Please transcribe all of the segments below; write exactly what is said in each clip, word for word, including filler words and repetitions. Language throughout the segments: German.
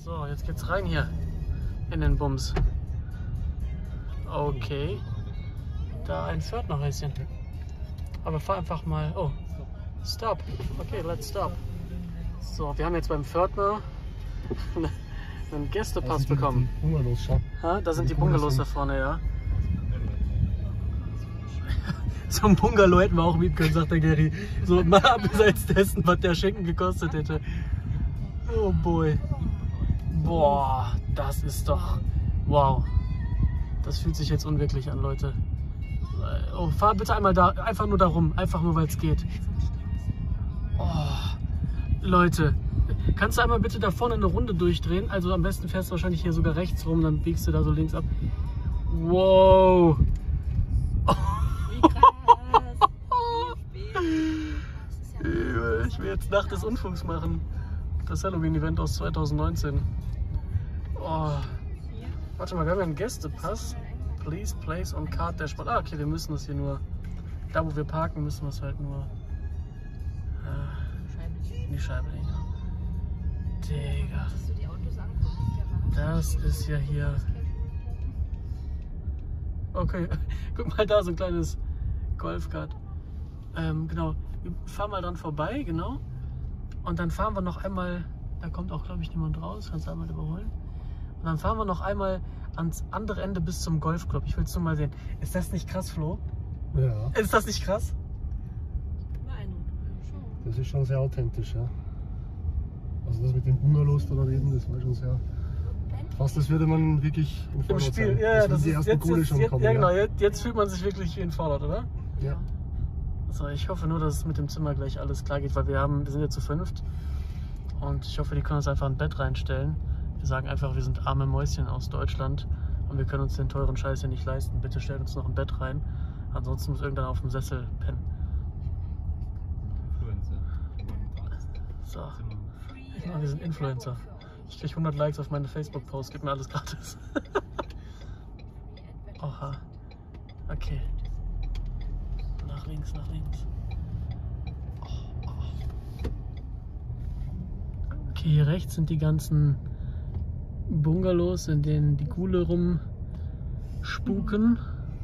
So, jetzt geht's rein hier in den Bums. Okay. Da ein Pförtnerhäuschen. Aber fahr einfach mal. Oh, stop. Okay, let's stop. So, wir haben jetzt beim Pförtner einen Gästepass die, die, die Bungalows, schau. Ha, da sind die, die Bungalows da vorne, ja. So ein Bungalow hätten wir auch mieten können, sagt der Gary. So mal abseits dessen, was der Schenken gekostet hätte. Oh boy. Boah, das ist doch... Wow. Das fühlt sich jetzt unwirklich an, Leute. Oh, fahr bitte einmal da, einfach nur da rum. Einfach nur, weil es geht. Oh, Leute. Kannst du einmal bitte da vorne eine Runde durchdrehen? Also am besten fährst du wahrscheinlich hier sogar rechts rum, dann biegst du da so links ab. Wow. Ich will jetzt Nacht des Unfugs machen. Das Halloween-Event aus zweitausendneunzehn. Oh. Warte mal, wir haben ja einen Gästepass. Please place on card dashboard. Ah, okay, wir müssen das hier nur... Da, wo wir parken, müssen wir es halt nur... Äh, in die Scheibe legen. Digga. Das ist ja hier... Okay, guck mal da, so ein kleines Golfkart. Ähm, genau, wir fahren mal dran vorbei, genau. Und dann fahren wir noch einmal, da kommt auch, glaube ich, niemand raus, kannst du einmal überholen. Und dann fahren wir noch einmal ans andere Ende bis zum Golfclub. Ich will es nur mal sehen. Ist das nicht krass, Flo? Ja. Ist das nicht krass? Das ist schon sehr authentisch, ja. Also das mit den Bungalows da daneben, das war schon sehr... Fast, das würde man wirklich im Im Spiel, sein. Ja, das, das die ersten jetzt, Kohle jetzt, schon jetzt, kommen, ja, genau, jetzt, jetzt fühlt man sich wirklich wie in Fallout, oder? Ja. Also ich hoffe nur, dass es mit dem Zimmer gleich alles klar geht, weil wir haben, wir sind ja zu fünft und ich hoffe, die können uns einfach ein Bett reinstellen. Wir sagen einfach, wir sind arme Mäuschen aus Deutschland und wir können uns den teuren Scheiß hier nicht leisten. Bitte stellt uns noch ein Bett rein, ansonsten muss irgendeiner auf dem Sessel pennen. So, ja, wir sind Influencer. Ich krieg hundert Likes auf meine Facebook-Posts, gib mir alles gratis. Oha. Okay. Nach links, nach links. Oh, oh. Okay, hier rechts sind die ganzen Bungalows, in denen die Ghule rumspuken.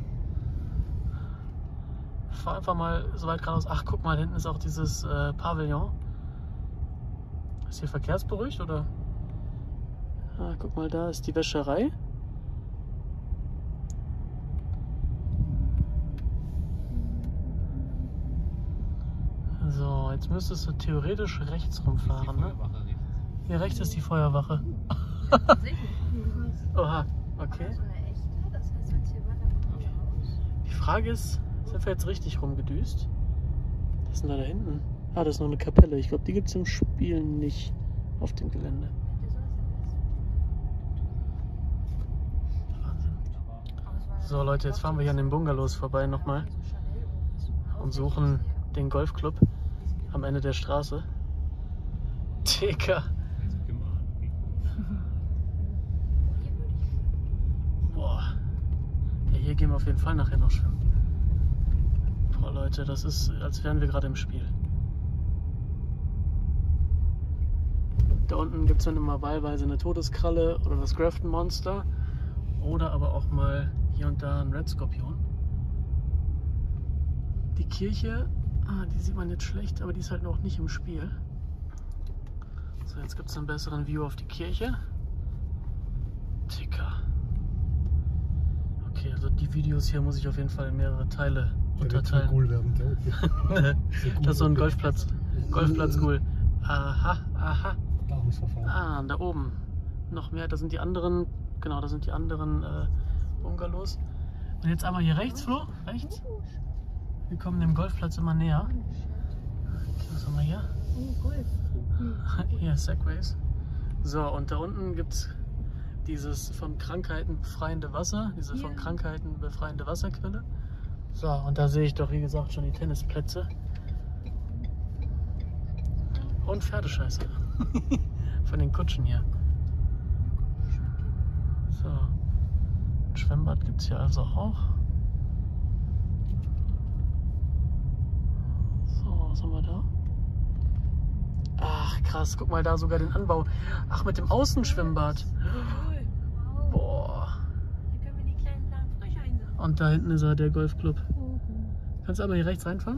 Fahr einfach mal so weit geradeaus. Ach, guck mal, da hinten ist auch dieses äh, Pavillon. Ist hier verkehrsberuhigt, oder? Ah, guck mal, da ist die Wäscherei. So, jetzt müsstest du theoretisch rechts rumfahren, ne? Hier rechts ist die Feuerwache. Oha, okay. Die Frage ist, sind wir jetzt richtig rumgedüst? Was ist denn da, da hinten? Ah, das ist noch eine Kapelle. Ich glaube, die gibt es im Spiel nicht auf dem Gelände. So Leute, jetzt fahren wir hier an den Bungalows vorbei nochmal und suchen den Golfclub am Ende der Straße. Digga. Boah. Ja, hier gehen wir auf jeden Fall nachher noch schwimmen. Boah Leute, das ist, als wären wir gerade im Spiel. Da unten gibt es dann immer wahlweise eine Todeskralle oder das Grafton Monster oder aber auch mal hier und da ein Red Skorpion. Die Kirche, ah, die sieht man jetzt schlecht, aber die ist halt noch nicht im Spiel. So, jetzt gibt es einen besseren View auf die Kirche. Ticker. Okay, also die Videos hier muss ich auf jeden Fall in mehrere Teile unterteilen. Cool werden, das ist so ein Golfplatz. Golfplatz cool. Aha, aha. Da muss man fahren. Ah, da oben. Noch mehr, da sind die anderen, genau, da sind die anderen äh, Bungalows. Und jetzt einmal hier rechts, Flo, rechts. Wir kommen dem Golfplatz immer näher. Okay, was haben wir hier? Hier, Segways. So, und da unten gibt es dieses von Krankheiten befreiende Wasser, diese von Krankheiten befreiende Wasserquelle. So, und da sehe ich doch, wie gesagt, schon die Tennisplätze. Und Pferdescheiße. Von den Kutschen hier. So. Ein Schwimmbad gibt es hier also auch. So, was haben wir da? Ach krass, guck mal da sogar den Anbau. Ach, mit dem Außenschwimmbad. Boah. Da können wir die kleinen Sachen frisch einsammeln. Und da hinten ist er, der Golfclub. Kannst du aber hier rechts reinfahren?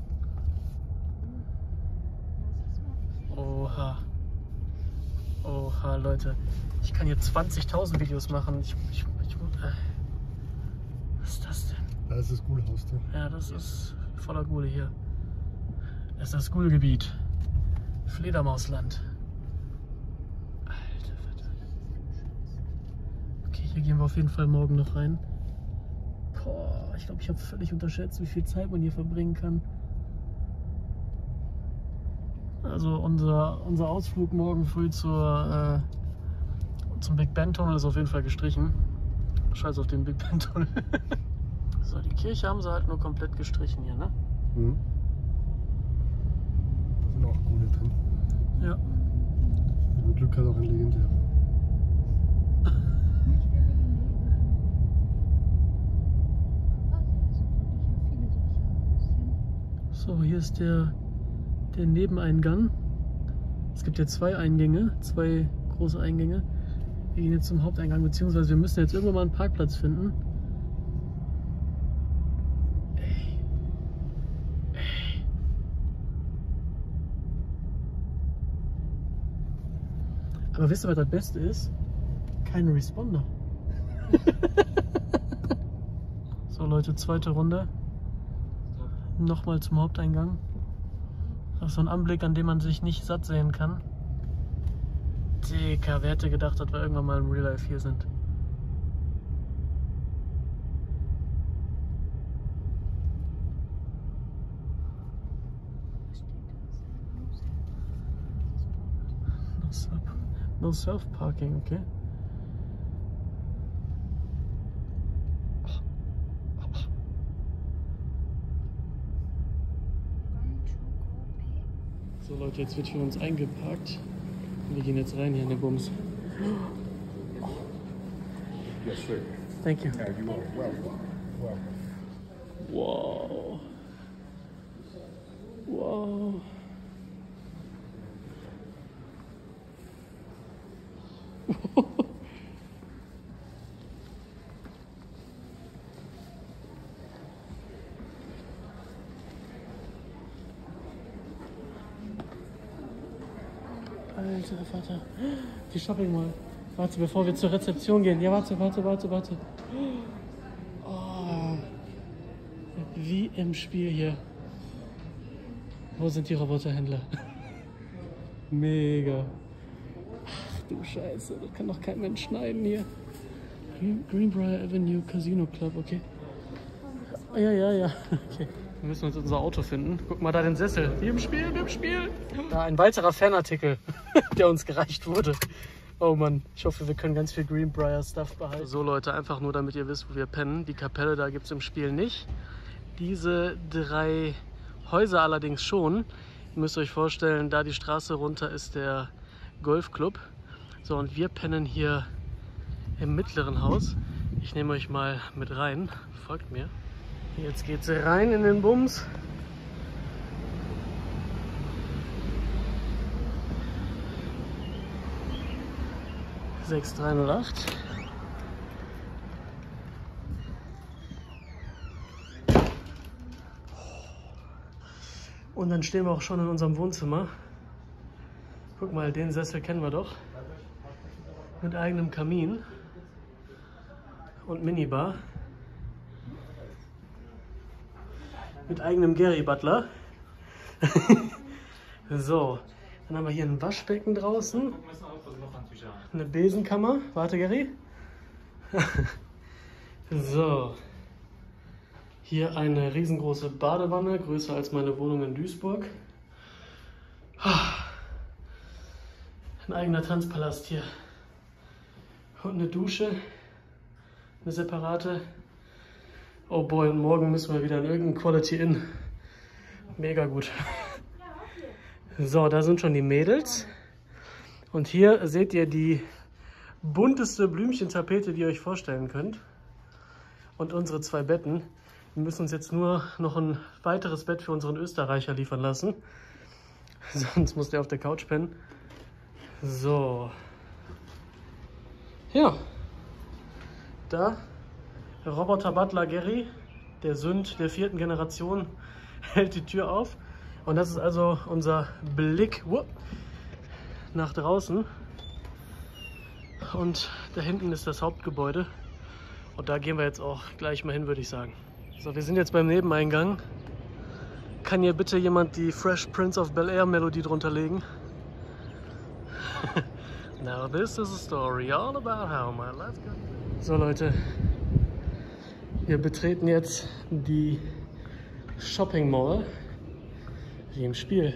Oha. Oha, Leute. Ich kann hier zwanzigtausend Videos machen. Ich, ich, ich, äh. Was ist das denn? Da ist das Ghoulhaus da. Ja, das ist voller Gule hier. Das ist das Ghoulgebiet. Fledermausland. Alter Vater. Okay, hier gehen wir auf jeden Fall morgen noch rein. Boah, ich glaube, ich habe völlig unterschätzt, wie viel Zeit man hier verbringen kann. Also unser, unser Ausflug morgen früh zur, äh, zum Big Ben Tunnel ist auf jeden Fall gestrichen. Scheiß auf den Big Ben Tunnel. So, die Kirche haben sie halt nur komplett gestrichen hier, ne? Mhm. Da sind auch Ghoule drin. Ja. Mit Glück hat auch ein legendär. So, hier ist der, der Nebeneingang. Es gibt ja zwei Eingänge, zwei große Eingänge. Wir gehen jetzt zum Haupteingang, beziehungsweise wir müssen jetzt irgendwann mal einen Parkplatz finden. Ey. Ey. Aber wisst ihr, was das Beste ist? Kein Responder. So Leute, zweite Runde. Nochmal zum Haupteingang. Das ist so ein Anblick, an dem man sich nicht satt sehen kann. Digga, wer hätte gedacht, dass wir irgendwann mal im Real Life hier sind? No Self, no Self-Parking, okay. So Leute, jetzt wird für uns eingeparkt. Wir gehen jetzt rein hier in den Bums. Yes, sir. Thank you. Yeah, you are welcome. Welcome. Wow. Wow. Alter Vater. Die Shopping Mall. Warte, bevor wir zur Rezeption gehen. Ja, warte, warte, warte, warte. Oh. Wie im Spiel hier. Wo sind die Roboterhändler? Mega. Ach du Scheiße, das kann doch kein Mensch schneiden hier. Greenbrier Avenue Casino Club, okay. Ja, ja, ja, okay. Wir müssen uns unser Auto finden. Guck mal da den Sessel. Wie im Spiel, wie im Spiel. Da ein weiterer Fanartikel, der uns gereicht wurde. Oh Mann, ich hoffe, wir können ganz viel Greenbrier-Stuff behalten. So Leute, einfach nur damit ihr wisst, wo wir pennen. Die Kapelle, da gibt es im Spiel nicht. Diese drei Häuser allerdings schon. Ihr müsst euch vorstellen, da die Straße runter ist der Golfclub. So, und wir pennen hier im mittleren Haus. Ich nehme euch mal mit rein. Folgt mir. Jetzt geht's rein in den Bums. sechs drei null acht. Und dann stehen wir auch schon in unserem Wohnzimmer. Guck mal, den Sessel kennen wir doch. Mit eigenem Kamin und Minibar. Mit eigenem Gary Butler. So, dann haben wir hier ein Waschbecken draußen. Eine Besenkammer. Warte, Gary. So. Hier eine riesengroße Badewanne, größer als meine Wohnung in Duisburg. Ein eigener Tanzpalast hier. Und eine Dusche. Eine separate. Oh boy, und morgen müssen wir wieder in irgendein Quality Inn. Mega gut. So, da sind schon die Mädels. Und hier seht ihr die bunteste Blümchentapete, die ihr euch vorstellen könnt. Und unsere zwei Betten. Wir müssen uns jetzt nur noch ein weiteres Bett für unseren Österreicher liefern lassen. Sonst muss der auf der Couch pennen. So. Ja. Da. Roboter Butler Gary, der Sünd der vierten Generation, hält die Tür auf. Und das ist also unser Blick whoop, nach draußen. Und da hinten ist das Hauptgebäude. Und da gehen wir jetzt auch gleich mal hin, würde ich sagen. So, wir sind jetzt beim Nebeneingang. Kann hier bitte jemand die Fresh Prince of Bel-Air Melodie drunter legen? Now this is a story all about how my life got... So Leute, wir betreten jetzt die Shopping Mall, wie im Spiel.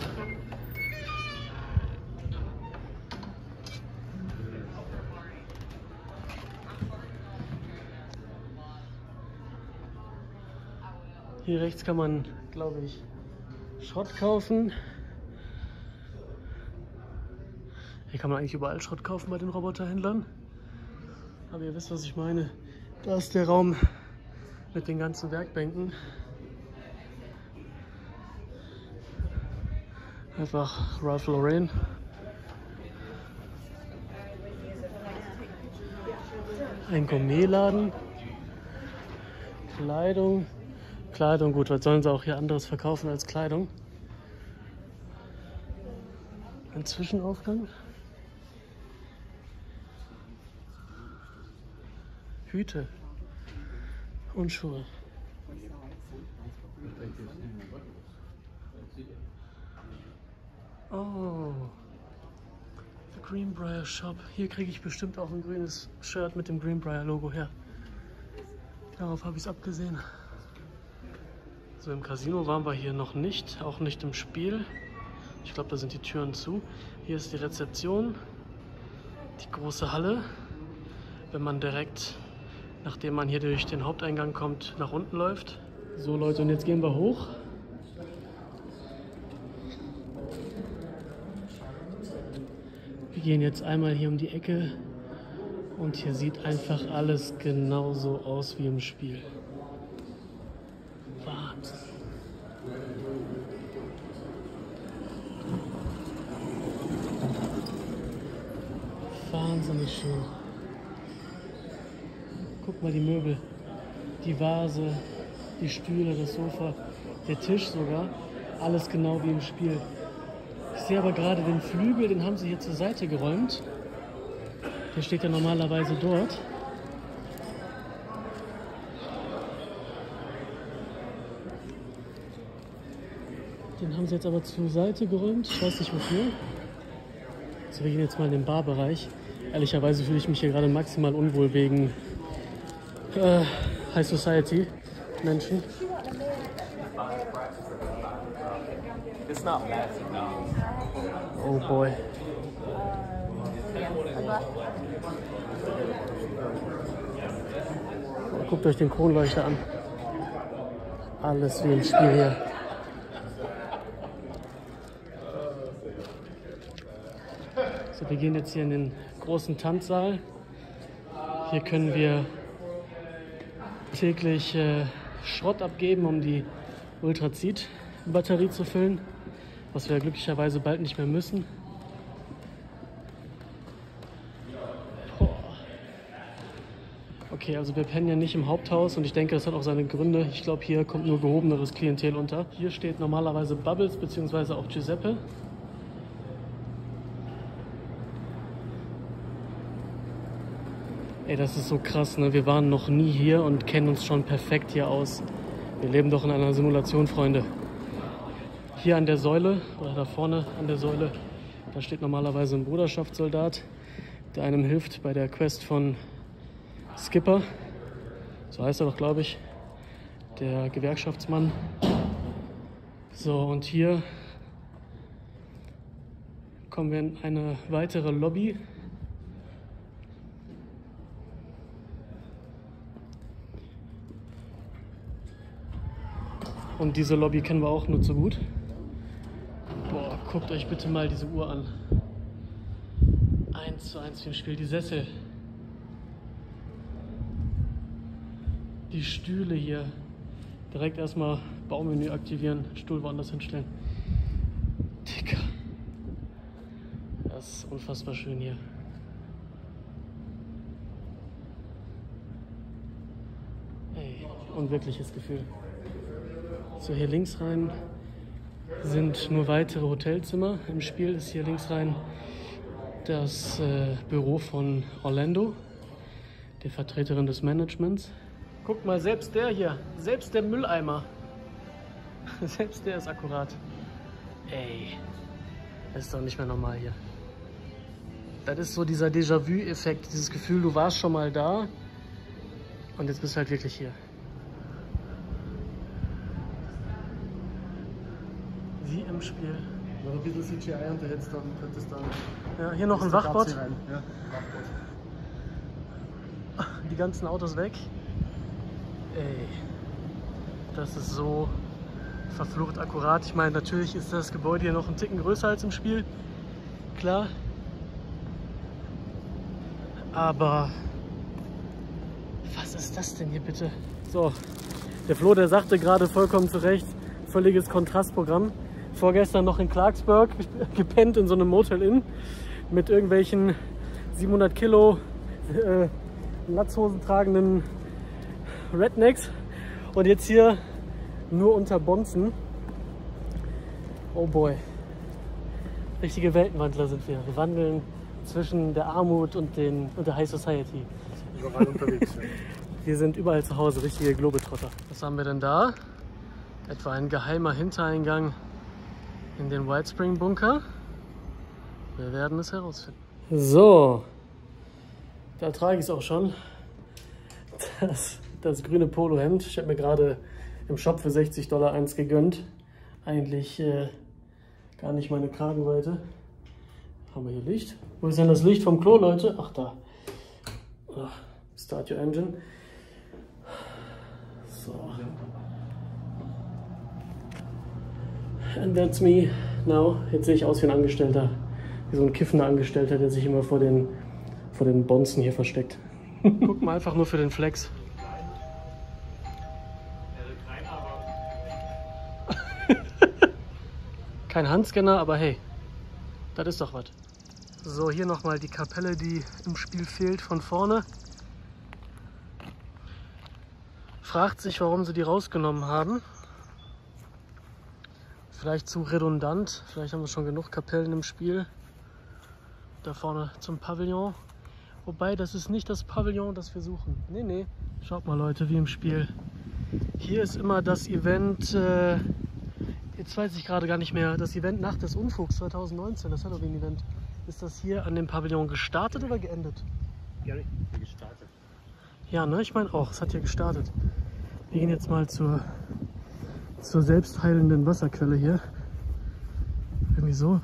Hier rechts kann man, glaube ich, Schrott kaufen. Hier kann man eigentlich überall Schrott kaufen bei den Roboterhändlern. Aber ihr wisst, was ich meine. Da ist der Raum mit den ganzen Werkbänken. Einfach Ralph Lauren. Ein Gourmetladen. Kleidung. Kleidung, gut, was sollen sie auch hier anderes verkaufen als Kleidung? Ein Zwischenaufgang. Hüte und Schuhe. Oh, The Greenbrier Shop. Hier kriege ich bestimmt auch ein grünes Shirt mit dem Greenbrier Logo her. Darauf habe ich es abgesehen. So, im Casino waren wir hier noch nicht, auch nicht im Spiel. Ich glaube, da sind die Türen zu. Hier ist die Rezeption, die große Halle. Wenn man direkt, nachdem man hier durch den Haupteingang kommt, nach unten läuft. So Leute, und jetzt gehen wir hoch. Wir gehen jetzt einmal hier um die Ecke und hier sieht einfach alles genauso aus wie im Spiel. Wahnsinn. Wahnsinnig schön. Guck mal die Möbel, die Vase, die Stühle, das Sofa, der Tisch sogar. Alles genau wie im Spiel. Ich sehe aber gerade den Flügel, den haben sie hier zur Seite geräumt. Der steht ja normalerweise dort. Den haben sie jetzt aber zur Seite geräumt. Ich weiß nicht wofür. So, wir gehen jetzt mal in den Barbereich. Ehrlicherweise fühle ich mich hier gerade maximal unwohl wegen äh, High Society Menschen. Oh boy. Guckt euch den Kronleuchter an. Alles wie im Spiel hier. So, wir gehen jetzt hier in den großen Tanzsaal. Hier können wir täglich äh, Schrott abgeben, um die Ultrazid-Batterie zu füllen, was wir glücklicherweise bald nicht mehr müssen. Boah. Okay, also wir pennen ja nicht im Haupthaus und ich denke, das hat auch seine Gründe. Ich glaube, hier kommt nur gehobeneres Klientel unter. Hier steht normalerweise Bubbles bzw. auch Giuseppe. Ey, das ist so krass, ne? Wir waren noch nie hier und kennen uns schon perfekt hier aus. Wir leben doch in einer Simulation, Freunde. Hier an der Säule, oder da vorne an der Säule, da steht normalerweise ein Bruderschaftssoldat, der einem hilft bei der Quest von Skipper. So heißt er doch, glaube ich. Der Gewerkschaftsmann. So, und hier kommen wir in eine weitere Lobby. Und diese Lobby kennen wir auch nur zu gut. Boah, guckt euch bitte mal diese Uhr an. Eins zu eins im Spiel. Die Sessel. Die Stühle hier. Direkt erstmal Baumenü aktivieren, Stuhl woanders hinstellen. Dicker. krass, unfassbar schön hier. Ey, unwirkliches Gefühl. So, hier links rein sind nur weitere Hotelzimmer. Im Spiel ist hier links rein das äh, Büro von Orlando, der Vertreterin des Managements. Guck mal, selbst der hier, selbst der Mülleimer, selbst der ist akkurat. Ey, das ist doch nicht mehr normal hier. Das ist so dieser Déjà-vu-Effekt, dieses Gefühl, du warst schon mal da und jetzt bist du halt wirklich hier. Wie im Spiel. Noch ein bisschen C G I und jetzt dann könnte es dann. Ja, hier noch ein ist der Wachbot. Platz hier rein. Ja, Wachbot. Die ganzen Autos weg. Ey, das ist so verflucht akkurat. Ich meine, natürlich ist das Gebäude hier noch einen Ticken größer als im Spiel. Klar. Aber was ist das denn hier bitte? So, der Flo, der sagte gerade vollkommen zu Recht, völliges Kontrastprogramm. Vorgestern noch in Clarksburg gepennt in so einem Motel Inn mit irgendwelchen siebenhundert Kilo äh, Latzhosen tragenden Rednecks und jetzt hier nur unter Bonzen. Oh boy. Richtige Weltenwandler sind wir. Wir wandeln zwischen der Armut und, den, und der High Society. Überall unterwegs. Ja. Wir sind überall zu Hause, richtige Globetrotter. Was haben wir denn da? Etwa ein geheimer Hintereingang in den White Spring Bunker. Wir werden es herausfinden. So, da trage ich es auch schon. Das, das grüne Polohemd. Ich habe mir gerade im Shop für sechzig Dollar eins gegönnt. Eigentlich äh, gar nicht meine Kragenweite. Haben wir hier Licht. Wo ist denn das Licht vom Klo, Leute? Ach, da. Oh, Start your engine. So. And that's me now. Jetzt sehe ich aus wie ein Angestellter. Wie so ein kiffender Angestellter, der sich immer vor den, vor den Bonzen hier versteckt. Guck mal, einfach nur für den Flex. Kein Handscanner, aber hey, das ist doch was. So, hier nochmal die Kapelle, die im Spiel fehlt, von vorne. Fragt sich, warum sie die rausgenommen haben. Vielleicht zu redundant, vielleicht haben wir schon genug Kapellen im Spiel. Da vorne zum Pavillon. Wobei, das ist nicht das Pavillon, das wir suchen. Nee, nee. Schaut mal, Leute, wie im Spiel. Hier ist immer das Event, äh, jetzt weiß ich gerade gar nicht mehr, das Event Nacht des Unfugs zwanzig neunzehn, das Halloween-Event. Ist das hier an dem Pavillon gestartet oder geendet? Ja, gestartet. Ja, ne, ich meine auch, es hat hier gestartet. Wir gehen jetzt mal zur, zur selbstheilenden Wasserquelle hier. Irgendwie so.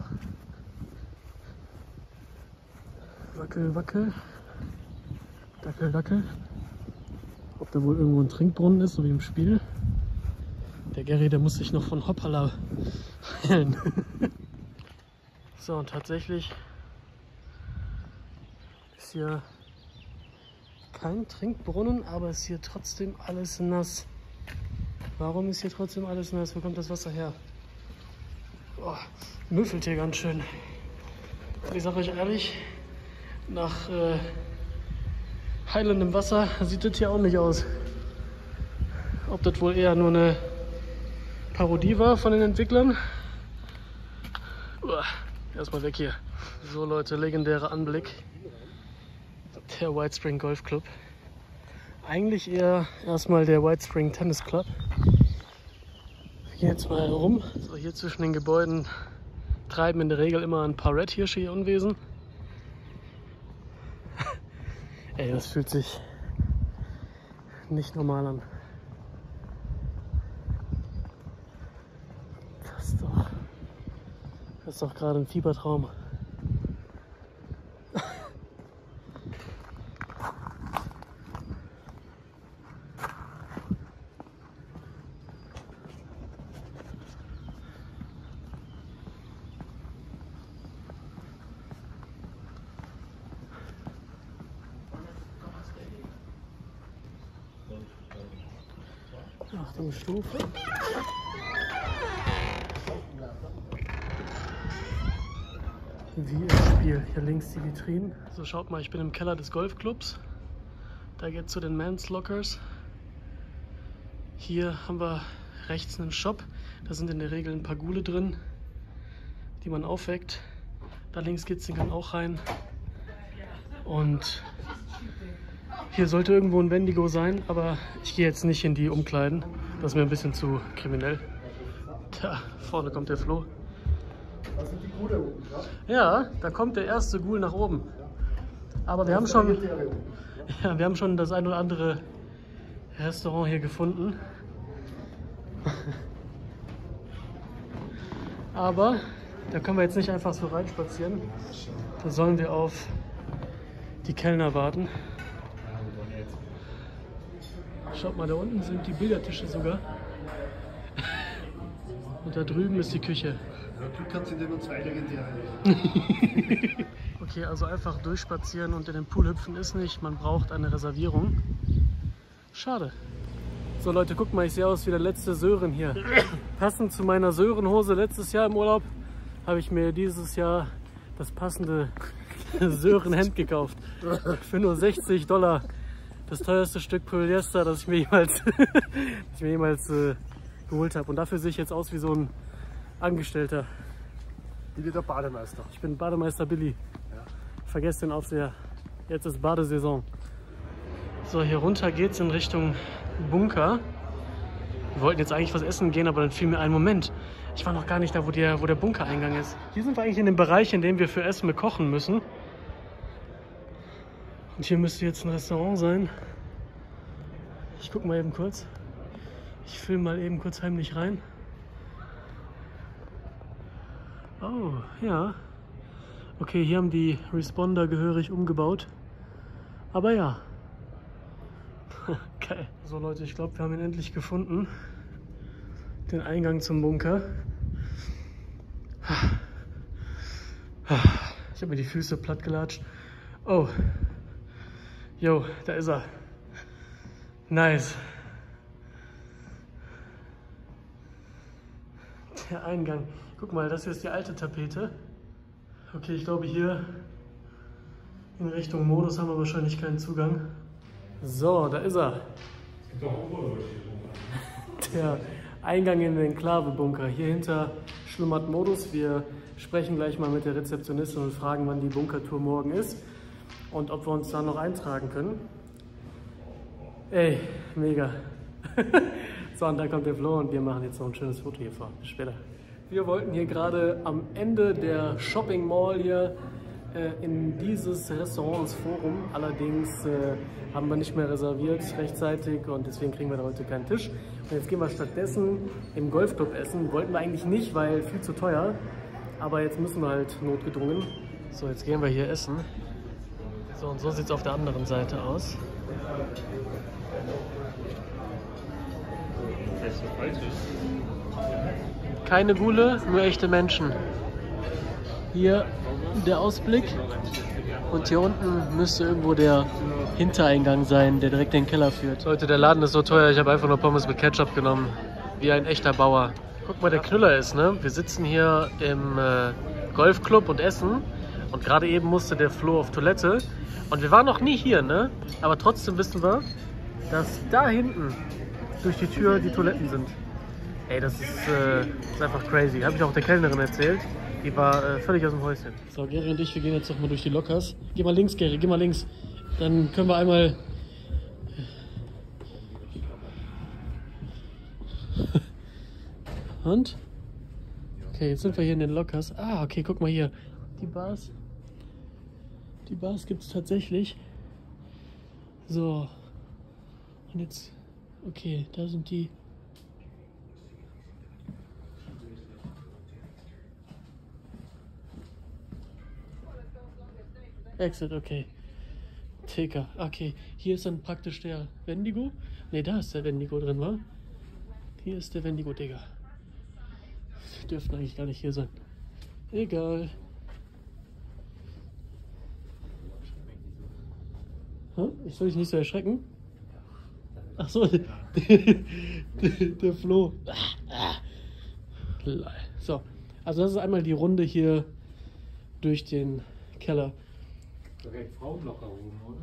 Wackel, wackel. Dackel, dackel. Ob da wohl irgendwo ein Trinkbrunnen ist, so wie im Spiel. Der Gary, der muss sich noch von Hoppala heilen. So, und tatsächlich ist hier kein Trinkbrunnen, aber ist hier trotzdem alles nass. Warum ist hier trotzdem alles nass? Wo kommt das Wasser her? Oh, müffelt hier ganz schön. Ich sage euch ehrlich, nach äh, heilendem Wasser sieht das hier auch nicht aus. Ob das wohl eher nur eine Parodie war von den Entwicklern? Uah, erstmal weg hier. So Leute, legendärer Anblick. Der White Spring Golf Club. Eigentlich eher erstmal der White Spring Tennis Club. Wir gehen jetzt mal rum. So, hier zwischen den Gebäuden treiben in der Regel immer ein paar Red-Hirsche ihr Unwesen. Ey, das fühlt sich nicht normal an. Das ist doch, das ist doch gerade ein Fiebertraum. Achtung, Stufe. Wie im Spiel. Hier links die Vitrinen. So, schaut mal, ich bin im Keller des Golfclubs. Da geht es zu den Men's Lockers. Hier haben wir rechts einen Shop. Da sind in der Regel ein paar Gule drin, die man aufweckt. Da links geht es den Gang auch rein. Und hier sollte irgendwo ein Wendigo sein, aber ich gehe jetzt nicht in die Umkleiden. Das ist mir ein bisschen zu kriminell. Da vorne kommt der Flo. Da sind die Gule oben, ja? Ja, da kommt der erste Ghoul nach oben. Aber wir haben schon, ja, wir haben schon das ein oder andere Restaurant hier gefunden. Aber da können wir jetzt nicht einfach so reinspazieren. Da sollen wir auf die Kellner warten. Schaut mal, da unten sind die Billardtische sogar. Und da drüben ist die Küche. Ja, Glück hat, sind ja nur zwei legendäre. Okay, also einfach durchspazieren und in den Pool hüpfen ist nicht. Man braucht eine Reservierung. Schade. So Leute, guckt mal, ich sehe aus wie der letzte Sören hier. Passend zu meiner Sörenhose letztes Jahr im Urlaub habe ich mir dieses Jahr das passende Sörenhemd gekauft. Für nur sechzig Dollar. Das teuerste Stück Polyester, das ich mir jemals, das ich mir jemals äh, geholt habe. Und dafür sehe ich jetzt aus wie so ein Angestellter. Wie der Bademeister. Ich bin Bademeister Billy. Ja. Vergesst den Aufseher. Jetzt ist Badesaison. So, hier runter geht's in Richtung Bunker. Wir wollten jetzt eigentlich was essen gehen, aber dann fiel mir ein Moment. Ich war noch gar nicht da, wo der, wo der Bunkereingang ist. Hier sind wir eigentlich in dem Bereich, in dem wir für Esme kochen müssen. Und hier müsste jetzt ein Restaurant sein. Ich gucke mal eben kurz. Ich filme mal eben kurz heimlich rein. Oh, ja. Okay, hier haben die Responder gehörig umgebaut. Aber ja. Geil. So Leute, ich glaube, wir haben ihn endlich gefunden. Den Eingang zum Bunker. Ich habe mir die Füße platt gelatscht. Oh. Jo, da ist er. Nice. Der Eingang. Guck mal, das hier ist die alte Tapete. Okay, ich glaube hier in Richtung Modus haben wir wahrscheinlich keinen Zugang. So, da ist er. Der Eingang in den Enklave-Bunker. Hier hinter schlummert Modus. Wir sprechen gleich mal mit der Rezeptionistin und fragen, wann die Bunkertour morgen ist und ob wir uns da noch eintragen können. Ey, mega. So, und da kommt der Flo und wir machen jetzt noch ein schönes Foto hier vor. Bis später. Wir wollten hier gerade am Ende der Shopping Mall hier äh, in dieses Restaurants Forum. Allerdings äh, haben wir nicht mehr reserviert rechtzeitig und deswegen kriegen wir da heute keinen Tisch. Und jetzt gehen wir stattdessen im Golfclub essen. Wollten wir eigentlich nicht, weil viel zu teuer. Aber jetzt müssen wir halt notgedrungen. So, jetzt gehen wir hier essen. So, und so sieht es auf der anderen Seite aus. Keine Gule, nur echte Menschen. Hier der Ausblick. Und hier unten müsste irgendwo der Hintereingang sein, der direkt in den Keller führt. Leute, der Laden ist so teuer, ich habe einfach nur Pommes mit Ketchup genommen. Wie ein echter Bauer. Guck mal, der Knüller ist, ne? Wir sitzen hier im äh, Golfclub und essen. Und gerade eben musste der Flo auf Toilette. Und wir waren noch nie hier, ne? Aber trotzdem wissen wir, dass da hinten durch die Tür die Toiletten sind. Ey, das ist, äh, ist einfach crazy. Habe ich auch der Kellnerin erzählt. Die war äh, völlig aus dem Häuschen. So, Gary und ich, wir gehen jetzt noch mal durch die Lockers. Geh mal links, Gary, geh mal links. Dann können wir einmal... Und? Okay, jetzt sind wir hier in den Lockers. Ah, okay, guck mal hier. Die Bars. Die Bars gibt es tatsächlich. So. Und jetzt... Okay, da sind die... Exit, okay. Ticker, okay. Hier ist dann praktisch der Wendigo. Ne, da ist der Wendigo drin, wa? Hier ist der Wendigo, Digga. Wir dürften eigentlich gar nicht hier sein. Egal. Hm? Ich soll dich nicht so erschrecken? Ach so, der Flo. So, also das ist einmal die Runde hier durch den Keller. Direkt Frauenlockerung, oder?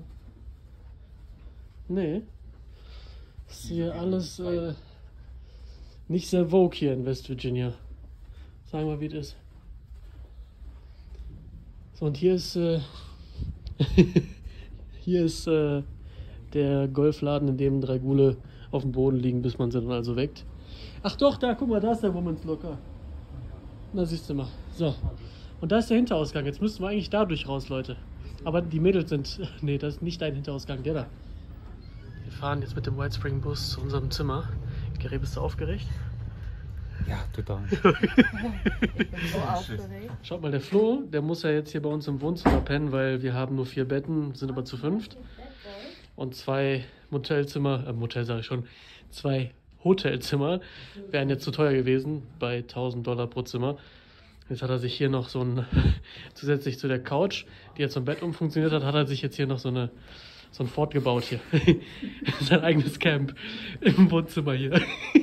Nee. Das ist hier alles äh, nicht sehr vogue hier in West Virginia. Sagen wir, wie es ist. So, und hier ist äh, hier ist äh, der Golfladen, in dem drei Gule auf dem Boden liegen, bis man sie dann also weckt. Ach doch, da, guck mal, da ist der Women's Locker. Na, siehst du mal. So. Und da ist der Hinterausgang. Jetzt müssten wir eigentlich dadurch raus, Leute. Aber die Mädels sind... Nee, das ist nicht dein Hinterausgang, der da. Wir fahren jetzt mit dem White Spring Bus zu unserem Zimmer. Gary, bist du aufgeregt? Ja, total. So aufgeregt. Schaut mal, der Flo, der muss ja jetzt hier bei uns im Wohnzimmer pennen, weil wir haben nur vier Betten, sind aber zu fünft. Und zwei Motelzimmer, äh, Motel sage ich schon, zwei Hotelzimmer wären jetzt zu teuer gewesen, bei tausend Dollar pro Zimmer. Jetzt hat er sich hier noch so ein, zusätzlich zu der Couch, die jetzt zum Bett umfunktioniert hat, hat er sich jetzt hier noch so eine so ein Fort gebaut hier. Sein eigenes Camp im Wohnzimmer hier.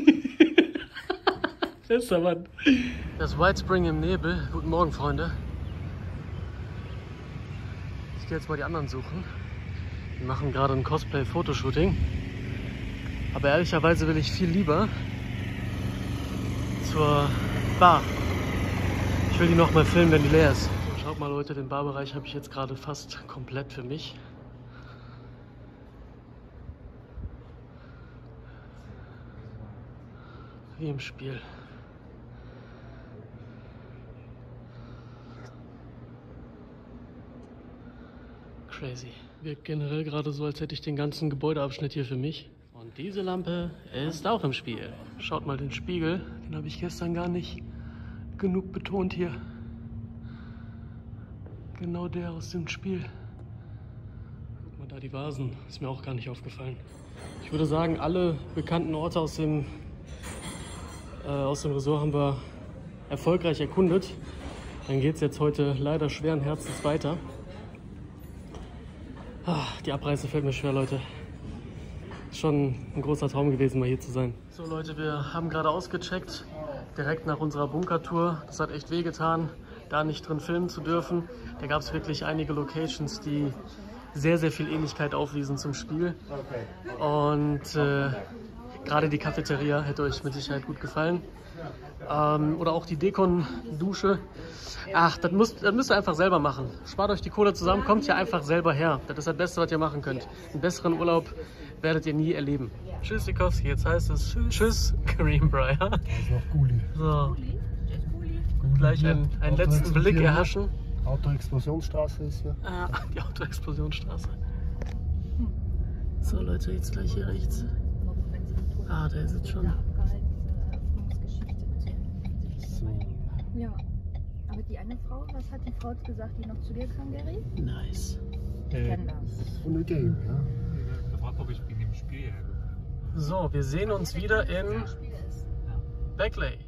Bester Mann. Das White Spring im Nebel. Guten Morgen, Freunde. Ich gehe jetzt mal die anderen suchen. Wir machen gerade ein Cosplay-Fotoshooting. Aber ehrlicherweise will ich viel lieber zur Bar. Ich will die noch mal filmen, wenn die leer ist. Schaut mal, Leute, den Barbereich habe ich jetzt gerade fast komplett für mich. Wie im Spiel. Crazy. Wirkt generell gerade so, als hätte ich den ganzen Gebäudeabschnitt hier für mich. Und diese Lampe ist auch im Spiel. Schaut mal den Spiegel, den habe ich gestern gar nicht genug betont hier. Genau der aus dem Spiel. Guck mal da, die Vasen. Ist mir auch gar nicht aufgefallen. Ich würde sagen, alle bekannten Orte aus dem, äh, aus dem Resort haben wir erfolgreich erkundet. Dann geht es jetzt heute leider schweren Herzens weiter. Ah, die Abreise fällt mir schwer, Leute. Ist schon ein großer Traum gewesen, mal hier zu sein. So Leute, wir haben gerade ausgecheckt, direkt nach unserer Bunkertour. Das hat echt wehgetan, da nicht drin filmen zu dürfen. Da gab es wirklich einige Locations, die sehr, sehr viel Ähnlichkeit aufwiesen zum Spiel. Und äh, gerade die Cafeteria hätte euch mit Sicherheit gut gefallen. Ähm, oder auch die Dekon-Dusche. Ach, das müsst, das müsst ihr einfach selber machen. Spart euch die Kohle zusammen, kommt hier einfach selber her. Das ist das Beste, was ihr machen könnt. Einen besseren Urlaub werdet ihr nie erleben. Tschüss, Sikowski. Jetzt heißt es Tschüss, Greenbrier. Da ist noch Guli. So, gleich einen, einen letzten Blick erhaschen. Autoexplosionsstraße ist hier. Ah, die Autoexplosionsstraße. So Leute, jetzt gleich hier rechts. Ah, der ist jetzt schon. So. Ja. Aber die eine Frau, was hat die Frau jetzt gesagt, die noch zu dir kam, Gary? Nice. Ich kenne das. Und eine Game, ja. Gefragt, ob ich in dem Spiel hergekommen bin. So, wir sehen uns wieder in Beckley.